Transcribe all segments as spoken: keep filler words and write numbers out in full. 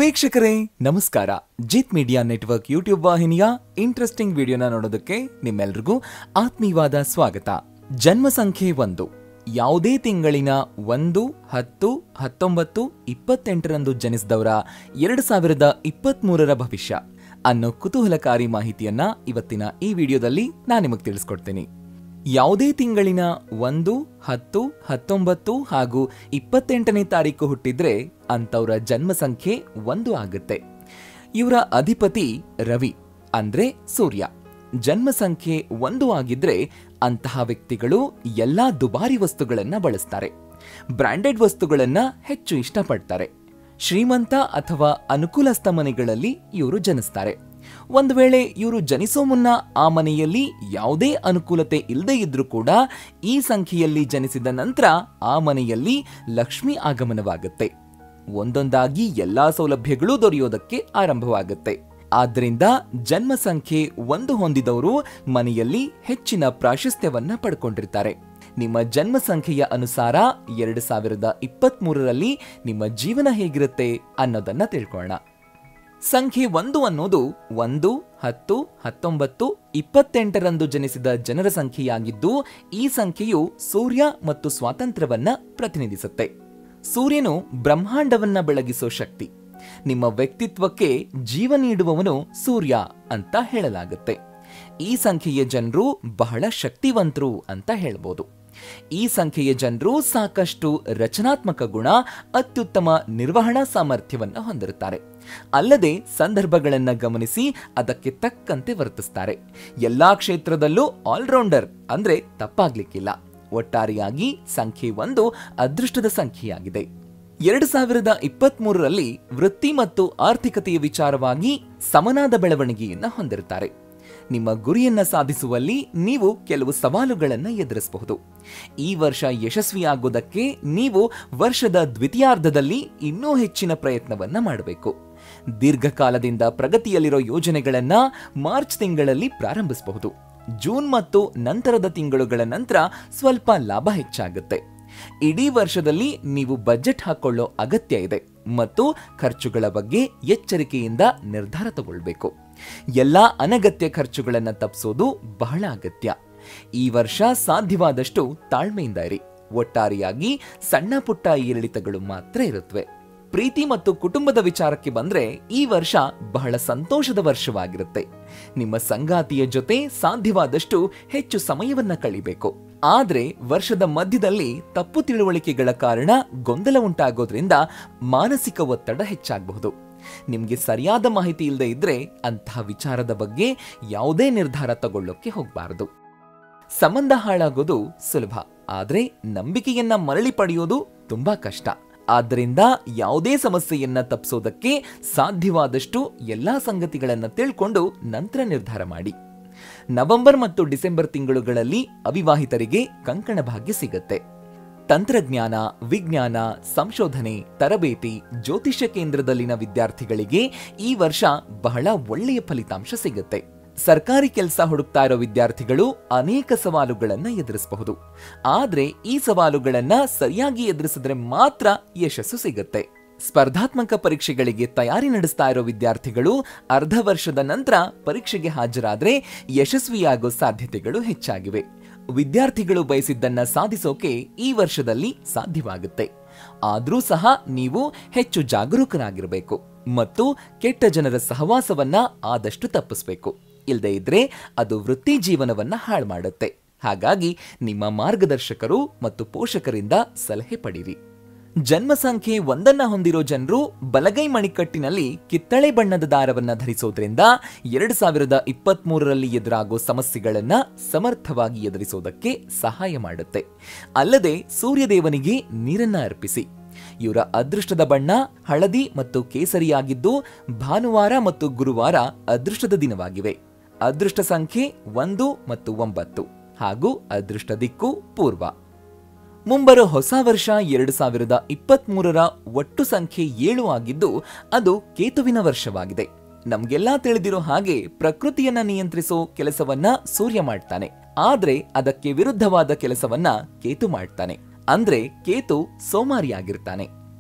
ವೀಕ್ಷಕರೇ ನಮಸ್ಕಾರ. Jeet media network YouTube ವಾಹಿನಿಯ ಇಂಟ್ರೆಸ್ಟಿಂಗ್ ವಿಡಿಯೋನ ನೋಡೋದಕ್ಕೆ ನಿಮ್ಮೆಲ್ರಿಗೂ ಆತ್ಮೀಯವಾದ ಸ್ವಾಗತ. ಜನ್ಮ ಸಂಖ್ಯೆ ಒಂದು. ಯಾವುದೇ ತಿಂಗಳಿನ ಒಂದು, ಹತ್ತು, ಹತ್ತೊಂಬತ್ತು, ಇಪ್ಪತ್ತೆಂಟರಂದು ಜನಿಸಿದವರ ಎರಡು ಸಾವಿರದ ಇಪ್ಪತ್ತ್ ಮೂರರ ಭವಿಷ್ಯ ಅನ್ನೋ ಕುತೂಹಲಕಾರಿ ಮಾಹಿತಿಯನ್ನ ಇವತ್ತಿನ ಈ ವಿಡಿಯೋದಲ್ಲಿ ನಾನು ನಿಮಗೆ ತಿಳಿಸ್ಕೊಡ್ತೀನಿ. ಯಾವುದೇ ತಿಂಗಳಿನ ಒಂದು, ಹತ್ತು, ಹತ್ತೊಂಬತ್ತು ಹಾಗೂ ಇಪ್ಪತ್ತೆಂಟನೇ ತಾರೀಕು ಹುಟ್ಟಿದ್ರೆ ಅಂತವರ ಜನ್ಮ ಸಂಖ್ಯೆ ಒಂದು ಆಗುತ್ತೆ. ಇವರ ಅಧಿಪತಿ ರವಿ ಅಂದ್ರೆ ಸೂರ್ಯ. ಜನ್ಮ ಸಂಖ್ಯೆ ಒಂದು ಆಗಿದ್ರೆ ಅಂತಹ ವ್ಯಕ್ತಿಗಳು ಎಲ್ಲಾ ದುಬಾರಿ ವಸ್ತುಗಳನ್ನ ಬಳಸ್ತಾರೆ. ಬ್ರಾಂಡೆಡ್ ವಸ್ತುಗಳನ್ನ ಹೆಚ್ಚು ಇಷ್ಟಪಡ್ತಾರೆ. ಶ್ರೀಮಂತ ಅಥವಾ ಅನುಕೂಲಸ್ಥ ಮನೆಗಳಲ್ಲಿ ಇವರು ಜನಿಸ್ತಾರೆ. ಒಂದು ವೇಳೆ ಇವರು ಜನಿಸೋ ಮುನ್ನ ಆ ಮನೆಯಲ್ಲಿ ಯಾವುದೇ ಅನುಕೂಲತೆ ಇಲ್ಲದೆ ಇದ್ರೂ ಕೂಡ ಈ ಸಂಖ್ಯೆಯಲ್ಲಿ ಜನಿಸಿದ ನಂತರ ಆ ಮನೆಯಲ್ಲಿ ಲಕ್ಷ್ಮಿ ಆಗಮನವಾಗುತ್ತೆ. ಒಂದೊಂದಾಗಿ ಎಲ್ಲಾ ಸೌಲಭ್ಯಗಳು ದೊರೆಯೋದಕ್ಕೆ ಆರಂಭವಾಗುತ್ತೆ. ಆದ್ರಿಂದ ಜನ್ಮ ಸಂಖ್ಯೆ ಒಂದು ಹೊಂದಿದವರು ಮನೆಯಲ್ಲಿ ಹೆಚ್ಚಿನ ಪ್ರಾಶಸ್ತ್ಯವನ್ನ ಪಡ್ಕೊಂಡಿರ್ತಾರೆ. ನಿಮ್ಮ ಜನ್ಮ ಸಂಖ್ಯೆಯ ಅನುಸಾರ ಎರಡು ಸಾವಿರದ ಇಪ್ಪತ್ತ್ ಮೂರರಲ್ಲಿ ನಿಮ್ಮ ಜೀವನ ಹೇಗಿರುತ್ತೆ ಅನ್ನೋದನ್ನ ತಿಳ್ಕೊಳ್ಳೋಣ. ಸಂಖ್ಯೆ ಒಂದು ಅನ್ನೋದು ಒಂದು, ಹತ್ತು, ಹತ್ತೊಂಬತ್ತು, ಇಪ್ಪತ್ತೆಂಟರಂದು ಜನಿಸಿದ ಜನರ ಸಂಖ್ಯೆಯಾಗಿದ್ದು ಈ ಸಂಖ್ಯೆಯು ಸೂರ್ಯ ಮತ್ತು ಸ್ವಾತಂತ್ರ್ಯವನ್ನ ಪ್ರತಿನಿಧಿಸುತ್ತೆ. ಸೂರ್ಯನು ಬ್ರಹ್ಮಾಂಡವನ್ನ ಬೆಳಗಿಸೋ ಶಕ್ತಿ. ನಿಮ್ಮ ವ್ಯಕ್ತಿತ್ವಕ್ಕೆ ಜೀವ ನೀಡುವವನು ಸೂರ್ಯ ಅಂತ ಹೇಳಲಾಗುತ್ತೆ. ಈ ಸಂಖ್ಯೆಯ ಜನರು ಬಹಳ ಶಕ್ತಿವಂತರು ಅಂತ ಹೇಳ್ಬೋದು. ಈ ಸಂಖ್ಯೆಯ ಜನರು ಸಾಕಷ್ಟು ರಚನಾತ್ಮಕ ಗುಣ, ಅತ್ಯುತ್ತಮ ನಿರ್ವಹಣಾ ಸಾಮರ್ಥ್ಯವನ್ನ ಹೊಂದಿರುತ್ತಾರೆ. ಅಲ್ಲದೆ ಸಂದರ್ಭಗಳನ್ನ ಗಮನಿಸಿ ಅದಕ್ಕೆ ತಕ್ಕಂತೆ ವರ್ತಿಸ್ತಾರೆ. ಎಲ್ಲಾ ಕ್ಷೇತ್ರದಲ್ಲೂ ಆಲ್ರೌಂಡರ್ ಅಂದ್ರೆ ತಪ್ಪಾಗ್ಲಿಕ್ಕಿಲ್ಲ. ಒಟ್ಟಾರೆಯಾಗಿ ಸಂಖ್ಯೆ ಒಂದು ಅದೃಷ್ಟದ ಸಂಖ್ಯೆಯಾಗಿದೆ. ಎರಡು ಸಾವಿರದ ಇಪ್ಪತ್ತ್ ಮೂರರಲ್ಲಿ ವೃತ್ತಿ ಮತ್ತು ಆರ್ಥಿಕತೆಯ ವಿಚಾರವಾಗಿ ಸಮನಾದ ಬೆಳವಣಿಗೆಯನ್ನ ಹೊಂದಿರುತ್ತಾರೆ. ನಿಮ್ಮ ಗುರಿಯನ್ನ ಸಾಧಿಸುವಲ್ಲಿ ನೀವು ಕೆಲವು ಸವಾಲುಗಳನ್ನು ಎದುರಿಸಬಹುದು. ಈ ವರ್ಷ ಯಶಸ್ವಿಯಾಗೋದಕ್ಕೆ ನೀವು ವರ್ಷದ ದ್ವಿತೀಯಾರ್ಧದಲ್ಲಿ ಇನ್ನೂ ಹೆಚ್ಚಿನ ಪ್ರಯತ್ನವನ್ನ ಮಾಡಬೇಕು. ದೀರ್ಘಕಾಲದಿಂದ ಪ್ರಗತಿಯಲ್ಲಿರೋ ಯೋಜನೆಗಳನ್ನ ಮಾರ್ಚ್ ತಿಂಗಳಲ್ಲಿ ಪ್ರಾರಂಭಿಸಬಹುದು. ಜೂನ್ ಮತ್ತು ನಂತರದ ತಿಂಗಳುಗಳ ನಂತರ ಸ್ವಲ್ಪ ಲಾಭ ಹೆಚ್ಚಾಗುತ್ತೆ. ಇಡೀ ವರ್ಷದಲ್ಲಿ ನೀವು ಬಜೆಟ್ ಹಾಕೊಳ್ಳೋ ಅಗತ್ಯ ಇದೆ ಮತ್ತು ಖರ್ಚುಗಳ ಬಗ್ಗೆ ಎಚ್ಚರಿಕೆಯಿಂದ ನಿರ್ಧಾರ ತಗೊಳ್ಬೇಕು. ಎಲ್ಲಾ ಅನಗತ್ಯ ಖರ್ಚುಗಳನ್ನು ತಪ್ಪಿಸೋದು ಬಹಳ ಅಗತ್ಯ. ಈ ವರ್ಷ ಸಾಧ್ಯವಾದಷ್ಟು ತಾಳ್ಮೆಯಿಂದ ಇರಿ. ಒಟ್ಟಾರೆಯಾಗಿ ಸಣ್ಣ ಪುಟ್ಟ ಏರಿಳಿತಗಳು ಮಾತ್ರ ಇರುತ್ತವೆ. ಪ್ರೀತಿ ಮತ್ತು ಕುಟುಂಬದ ವಿಚಾರಕ್ಕೆ ಬಂದ್ರೆ ಈ ವರ್ಷ ಬಹಳ ಸಂತೋಷದ ವರ್ಷವಾಗಿರುತ್ತೆ. ನಿಮ್ಮ ಸಂಗಾತಿಯ ಜೊತೆ ಸಾಧ್ಯವಾದಷ್ಟು ಹೆಚ್ಚು ಸಮಯವನ್ನ ಕಳಿಬೇಕು. ಆದ್ರೆ ವರ್ಷದ ಮಧ್ಯದಲ್ಲಿ ತಪ್ಪು ತಿಳುವಳಿಕೆಗಳ ಕಾರಣ ಗೊಂದಲ ಉಂಟಾಗೋದ್ರಿಂದ ಮಾನಸಿಕ ಒತ್ತಡ ಹೆಚ್ಚಾಗಬಹುದು. ನಿಮ್ಗೆ ಸರಿಯಾದ ಮಾಹಿತಿ ಇಲ್ಲದೆ ಇದ್ರೆ ಅಂತಹ ವಿಚಾರದ ಬಗ್ಗೆ ಯಾವುದೇ ನಿರ್ಧಾರ ತಗೊಳ್ಳೋಕೆ ಹೋಗಬಾರದು. ಸಂಬಂಧ ಹಾಳಾಗೋದು ಸುಲಭ, ಆದ್ರೆ ನಂಬಿಕೆಯನ್ನ ಮರಳಿ ಪಡೆಯೋದು ತುಂಬಾ ಕಷ್ಟ. ಆದ್ದರಿಂದ ಯಾವುದೇ ಸಮಸ್ಯೆಯನ್ನ ತಪ್ಪಿಸೋದಕ್ಕೆ ಸಾಧ್ಯವಾದಷ್ಟು ಎಲ್ಲಾ ಸಂಗತಿಗಳನ್ನ ತಿಳ್ಕೊಂಡು ನಂತರ ನಿರ್ಧಾರ ಮಾಡಿ. ನವೆಂಬರ್ ಮತ್ತು ಡಿಸೆಂಬರ್ ತಿಂಗಳುಗಳಲ್ಲಿ ಅವಿವಾಹಿತರಿಗೆ ಕಂಕಣ ಭಾಗ್ಯ ಸಿಗುತ್ತೆ. ತಂತ್ರಜ್ಞಾನ, ವಿಜ್ಞಾನ, ಸಂಶೋಧನೆ, ತರಬೇತಿ, ಜ್ಯೋತಿಷ್ಯ ಕೇಂದ್ರದಲ್ಲಿನ ವಿದ್ಯಾರ್ಥಿಗಳಿಗೆ ಈ ವರ್ಷ ಬಹಳ ಒಳ್ಳೆಯ ಫಲಿತಾಂಶ ಸಿಗುತ್ತೆ. ಸರ್ಕಾರಿ ಕೆಲಸ ಹುಡುಕ್ತಾ ಇರೋ ವಿದ್ಯಾರ್ಥಿಗಳು ಅನೇಕ ಸವಾಲುಗಳನ್ನ ಎದುರಿಸಬಹುದು. ಆದ್ರೆ ಈ ಸವಾಲುಗಳನ್ನ ಸರಿಯಾಗಿ ಎದುರಿಸಿದ್ರೆ ಮಾತ್ರ ಯಶಸ್ಸು ಸಿಗುತ್ತೆ. ಸ್ಪರ್ಧಾತ್ಮಕ ಪರೀಕ್ಷೆಗಳಿಗೆ ತಯಾರಿ ನಡೆಸ್ತಾ ಇರೋ ವಿದ್ಯಾರ್ಥಿಗಳು ಅರ್ಧ ವರ್ಷದ ನಂತರ ಪರೀಕ್ಷೆಗೆ ಹಾಜರಾದ್ರೆ ಯಶಸ್ವಿಯಾಗೋ ಸಾಧ್ಯತೆಗಳು ಹೆಚ್ಚಾಗಿವೆ. ವಿದ್ಯಾರ್ಥಿಗಳು ಬಯಸಿದ್ದನ್ನ ಸಾಧಿಸೋಕೆ ಈ ವರ್ಷದಲ್ಲಿ ಸಾಧ್ಯವಾಗುತ್ತೆ. ಆದ್ರೂ ಸಹ ನೀವು ಹೆಚ್ಚು ಜಾಗರೂಕರಾಗಿರಬೇಕು ಮತ್ತು ಕೆಟ್ಟ ಜನರ ಸಹವಾಸವನ್ನ ಆದಷ್ಟು ತಪ್ಪಿಸಬೇಕು. ಇಲ್ಲದೆ ಇದ್ರೆ ಅದು ವೃತ್ತಿ ಜೀವನವನ್ನ ಹಾಳು ಮಾಡುತ್ತೆ. ಹಾಗಾಗಿ ನಿಮ್ಮ ಮಾರ್ಗದರ್ಶಕರು ಮತ್ತು ಪೋಷಕರಿಂದ ಸಲಹೆ ಪಡೀರಿ. ಜನ್ಮ ಸಂಖ್ಯೆ ಒಂದನ್ನ ಹೊಂದಿರೋ ಜನರು ಬಲಗೈ ಮಣಿಕಟ್ಟಿನಲ್ಲಿ ಕಿತ್ತಳೆ ಬಣ್ಣದ ದಾರವನ್ನ ಧರಿಸೋದ್ರಿಂದ ಎರಡು ಸಾವಿರದ ಇಪ್ಪತ್ತ್ ಮೂರರಲ್ಲಿ ಎದುರಾಗೋ ಸಮಸ್ಯೆಗಳನ್ನ ಸಮರ್ಥವಾಗಿ ಎದುರಿಸೋದಕ್ಕೆ ಸಹಾಯ ಮಾಡುತ್ತೆ. ಅಲ್ಲದೆ ಸೂರ್ಯದೇವನಿಗೆ ನೀರನ್ನ ಅರ್ಪಿಸಿ. ಇವರ ಅದೃಷ್ಟದ ಬಣ್ಣ ಹಳದಿ ಮತ್ತು ಕೇಸರಿಯಾಗಿದ್ದು ಭಾನುವಾರ ಮತ್ತು ಗುರುವಾರ ಅದೃಷ್ಟದ ದಿನವಾಗಿವೆ. ಅದೃಷ್ಟ ಸಂಖ್ಯೆ ಒಂದು ಮತ್ತು ಒಂಬತ್ತು ಹಾಗೂ ಅದೃಷ್ಟ ದಿಕ್ಕು ಪೂರ್ವ. ಮುಂಬರೋ ಹೊಸ ವರ್ಷ ಎರಡು ಸಾವಿರದ ಇಪ್ಪತ್ತ್ ಮೂರರ ಒಟ್ಟು ಸಂಖ್ಯೆ ಏಳು ಆಗಿದ್ದು ಅದು ಕೇತುವಿನ ವರ್ಷವಾಗಿದೆ. ನಮ್ಗೆಲ್ಲಾ ತಿಳಿದಿರೋ ಹಾಗೆ ಪ್ರಕೃತಿಯನ್ನ ನಿಯಂತ್ರಿಸೋ ಕೆಲಸವನ್ನ ಸೂರ್ಯ ಮಾಡ್ತಾನೆ, ಆದ್ರೆ ಅದಕ್ಕೆ ವಿರುದ್ಧವಾದ ಕೆಲಸವನ್ನ ಕೇತು ಮಾಡ್ತಾನೆ. ಅಂದ್ರೆ ಕೇತು ಸೋಮಾರಿಯಾಗಿರ್ತಾನೆ.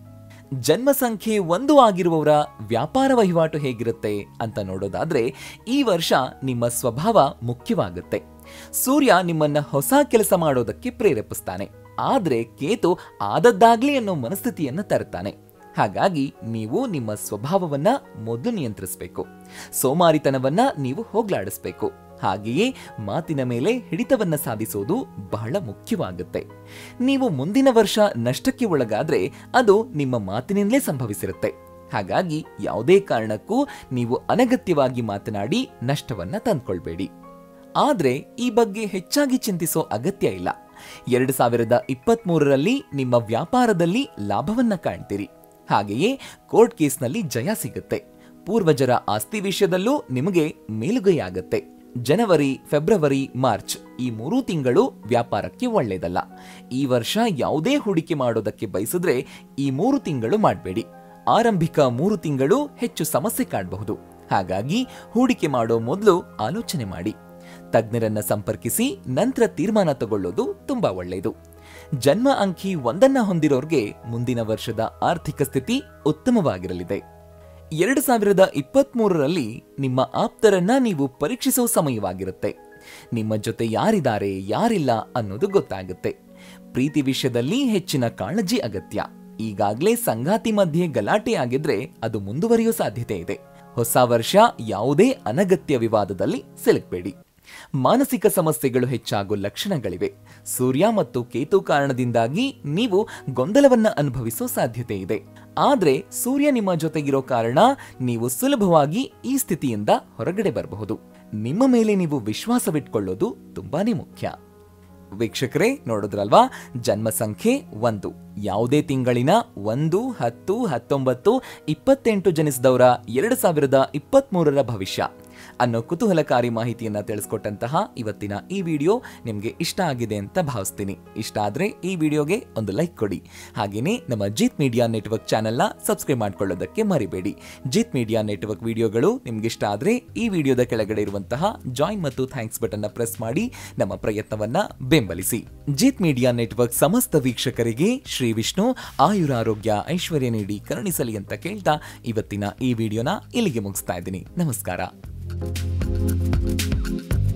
ಜನ್ಮ ಸಂಖ್ಯೆ ಒಂದು ಆಗಿರುವವರ ವ್ಯಾಪಾರ ವಹಿವಾಟು ಹೇಗಿರುತ್ತೆ ಅಂತ ನೋಡೋದಾದ್ರೆ ಈ ವರ್ಷ ನಿಮ್ಮ ಸ್ವಭಾವ ಮುಖ್ಯವಾಗುತ್ತೆ. ಸೂರ್ಯ ನಿಮ್ಮನ್ನ ಹೊಸ ಕೆಲಸ ಮಾಡೋದಕ್ಕೆ ಪ್ರೇರೇಪಿಸ್ತಾನೆ, ಆದ್ರೆ ಕೇತು ಆದದ್ದಾಗ್ಲಿ ಅನ್ನೋ ಮನಸ್ಥಿತಿಯನ್ನ ತರ್ತಾನೆ. ಹಾಗಾಗಿ ನೀವು ನಿಮ್ಮ ಸ್ವಭಾವವನ್ನ ಮೊದಲು ನಿಯಂತ್ರಿಸಬೇಕು. ಸೋಮಾರಿತನವನ್ನ ನೀವು ಹೋಗ್ಲಾಡಿಸ್ಬೇಕು. ಹಾಗೆಯೇ ಮಾತಿನ ಮೇಲೆ ಹಿಡಿತವನ್ನ ಸಾಧಿಸೋದು ಬಹಳ ಮುಖ್ಯವಾಗುತ್ತೆ. ನೀವು ಮುಂದಿನ ವರ್ಷ ನಷ್ಟಕ್ಕೆ ಒಳಗಾದ್ರೆ ಅದು ನಿಮ್ಮ ಮಾತಿನಿಂದಲೇ ಸಂಭವಿಸಿರುತ್ತೆ. ಹಾಗಾಗಿ ಯಾವುದೇ ಕಾರಣಕ್ಕೂ ನೀವು ಅನಗತ್ಯವಾಗಿ ಮಾತನಾಡಿ ನಷ್ಟವನ್ನ ತಂದ್ಕೊಳ್ಬೇಡಿ. ಆದ್ರೆ ಈ ಬಗ್ಗೆ ಹೆಚ್ಚಾಗಿ ಚಿಂತಿಸೋ ಅಗತ್ಯ ಇಲ್ಲ. ಎರಡು ಸಾವಿರದ ಇಪ್ಪತ್ತ್ ಮೂರರಲ್ಲಿ ನಿಮ್ಮ ವ್ಯಾಪಾರದಲ್ಲಿ ಲಾಭವನ್ನ ಕಾಣ್ತೀರಿ. ಹಾಗೆಯೇ ಕೋರ್ಟ್ ಕೇಸ್ನಲ್ಲಿ ಜಯ ಸಿಗುತ್ತೆ. ಪೂರ್ವಜರ ಆಸ್ತಿ ವಿಷಯದಲ್ಲೂ ನಿಮಗೆ ಮೇಲುಗೈಯಾಗತ್ತೆ. ಜನವರಿ, ಫೆಬ್ರವರಿ, ಮಾರ್ಚ್ ಈ ಮೂರೂ ತಿಂಗಳು ವ್ಯಾಪಾರಕ್ಕೆ ಒಳ್ಳೆಯದಲ್ಲ. ಈ ವರ್ಷ ಯಾವುದೇ ಹೂಡಿಕೆ ಮಾಡೋದಕ್ಕೆ ಬಯಸಿದ್ರೆ ಈ ಮೂರು ತಿಂಗಳು ಮಾಡಬೇಡಿ. ಆರಂಭಿಕ ಮೂರು ತಿಂಗಳು ಹೆಚ್ಚು ಸಮಸ್ಯೆ ಕಾಡಬಹುದು. ಹಾಗಾಗಿ ಹೂಡಿಕೆ ಮಾಡೋ ಮೊದಲು ಆಲೋಚನೆ ಮಾಡಿ. ತಜ್ಞರನ್ನ ಸಂಪರ್ಕಿಸಿ ನಂತರ ತೀರ್ಮಾನ ತಗೊಳ್ಳೋದು ತುಂಬಾ ಒಳ್ಳೆಯದು. ಜನ್ಮ ಅಂಕಿ ಒಂದನ್ನ ಹೊಂದಿರೋರ್ಗೆ ಮುಂದಿನ ವರ್ಷದ ಆರ್ಥಿಕ ಸ್ಥಿತಿ ಉತ್ತಮವಾಗಿರಲಿದೆ. ಎರಡು ಸಾವಿರದ ಇಪ್ಪತ್ತ್ ಮೂರರಲ್ಲಿ ನಿಮ್ಮ ಆಪ್ತರನ್ನ ನೀವು ಪರೀಕ್ಷಿಸೋ ಸಮಯವಾಗಿರುತ್ತೆ. ನಿಮ್ಮ ಜೊತೆ ಯಾರಿದ್ದಾರೆ ಯಾರಿಲ್ಲ ಅನ್ನೋದು ಗೊತ್ತಾಗುತ್ತೆ. ಪ್ರೀತಿ ವಿಷಯದಲ್ಲಿ ಹೆಚ್ಚಿನ ಕಾಳಜಿ ಅಗತ್ಯ. ಈಗಾಗಲೇ ಸಂಗಾತಿ ಮಧ್ಯೆ ಗಲಾಟೆ ಆಗಿದ್ರೆ ಅದು ಮುಂದುವರಿಯೋ ಸಾಧ್ಯತೆ ಇದೆ. ಹೊಸ ವರ್ಷ ಯಾವುದೇ ಅನಗತ್ಯ ವಿವಾದದಲ್ಲಿ ಸಿಲುಕಬೇಡಿ. ಮಾನಸಿಕ ಸಮಸ್ಯೆಗಳು ಹೆಚ್ಚಾಗೋ ಲಕ್ಷಣಗಳಿವೆ. ಸೂರ್ಯ ಮತ್ತು ಕೇತು ಕಾರಣದಿಂದಾಗಿ ನೀವು ಗೊಂದಲವನ್ನ ಅನುಭವಿಸೋ ಸಾಧ್ಯತೆ ಇದೆ. ಆದ್ರೆ ಸೂರ್ಯ ನಿಮ್ಮ ಜೊತೆಗಿರೋ ಕಾರಣ ನೀವು ಸುಲಭವಾಗಿ ಈ ಸ್ಥಿತಿಯಿಂದ ಹೊರಗಡೆ ಬರಬಹುದು. ನಿಮ್ಮ ಮೇಲೆ ನೀವು ವಿಶ್ವಾಸವಿಟ್ಕೊಳ್ಳೋದು ತುಂಬಾನೇ ಮುಖ್ಯ. ವೀಕ್ಷಕರೇ, ನೋಡಿದ್ರಲ್ವಾ, ಜನ್ಮ ಸಂಖ್ಯೆ ಒಂದು ಯಾವುದೇ ತಿಂಗಳಿನ ಒಂದು, ಹತ್ತು, ಹತ್ತೊಂಬತ್ತು, ಇಪ್ಪತ್ತೆಂಟು ಜನಿಸಿದವರ ಎರಡು ಸಾವಿರದ ಇಪ್ಪತ್ತ್ ಮೂರರ ಭವಿಷ್ಯ ಅನ್ನೋ ಕುತೂಹಲಕಾರಿ ಮಾಹಿತಿಯನ್ನ ತಿಳಿಸ್ಕೊಟ್ಟಂತಹ ಇವತ್ತಿನ ಈ ವಿಡಿಯೋ ನಿಮ್ಗೆ ಇಷ್ಟ ಆಗಿದೆ ಅಂತ ಭಾವಿಸ್ತೀನಿ. ಇಷ್ಟ ಆದ್ರೆ ಈ ವಿಡಿಯೋಗೆ ಒಂದು ಲೈಕ್ ಕೊಡಿ. ಹಾಗೇನೆ ನಮ್ಮ ಜೀತ್ ಮೀಡಿಯಾ ನೆಟ್ವರ್ಕ್ ಚಾನೆಲ್ನ ಸಬ್ಸ್ಕ್ರೈಬ್ ಮಾಡ್ಕೊಳ್ಳೋದಕ್ಕೆ ಮರಿಬೇಡಿ. ಜೀತ್ ಮೀಡಿಯಾ ನೆಟ್ವರ್ಕ್ ವಿಡಿಯೋಗಳು ನಿಮ್ಗೆ ಇಷ್ಟ ಆದ್ರೆ ಈ ವಿಡಿಯೋದ ಕೆಳಗಡೆ ಇರುವಂತಹ ಜಾಯಿನ್ ಮತ್ತು ಥ್ಯಾಂಕ್ಸ್ ಬಟನ್ ಪ್ರೆಸ್ ಮಾಡಿ ನಮ್ಮ ಪ್ರಯತ್ನವನ್ನ ಬೆಂಬಲಿಸಿ. ಜೀತ್ ಮೀಡಿಯಾ ನೆಟ್ವರ್ಕ್ ಸಮಸ್ತ ವೀಕ್ಷಕರಿಗೆ ಶ್ರೀ ವಿಷ್ಣು ಆಯುರಾರೋಗ್ಯ ಐಶ್ವರ್ಯ ನೀಡಿ ಕರುಣಿಸಲಿ ಅಂತ ಕೇಳ್ತಾ ಇವತ್ತಿನ ಈ ವಿಡಿಯೋನ ಇಲ್ಲಿಗೆ ಮುಗಿಸ್ತಾ ಇದ್ದೀನಿ. ನಮಸ್ಕಾರ.